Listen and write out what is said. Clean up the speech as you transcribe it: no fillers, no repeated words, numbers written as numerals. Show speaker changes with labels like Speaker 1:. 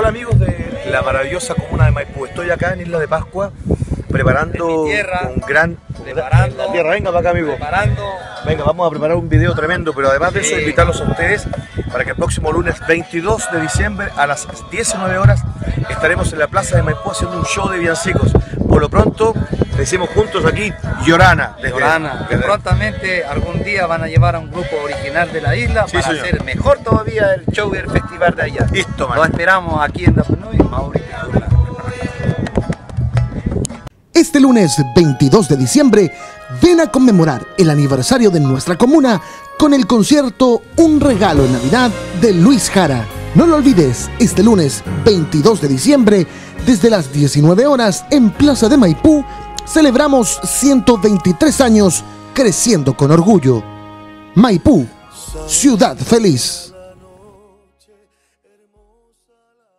Speaker 1: Hola amigos de la maravillosa comuna de Maipú. Estoy acá en Isla de Pascua preparando un gran... La tierra, venga para acá amigo. Venga, vamos a preparar un video tremendo, pero además de eso invitarlos a ustedes para que el próximo lunes 22 de diciembre a las 19 horas estaremos en la plaza de Maipú haciendo un show de villancicos. Por lo pronto, decimos juntos aquí, Llorana.
Speaker 2: Que prontamente algún día van a llevar a un grupo original de la isla para hacer mejor todavía el show y el festival de allá.
Speaker 1: Listo, man.
Speaker 2: Lo esperamos aquí en Dapunui, Mauricio.
Speaker 3: Este lunes 22 de diciembre, ven a conmemorar el aniversario de nuestra comuna con el concierto Un Regalo en Navidad de Luis Jara. No lo olvides, este lunes 22 de diciembre, desde las 19 horas en Plaza de Maipú, celebramos 123 años creciendo con orgullo. Maipú, ciudad feliz.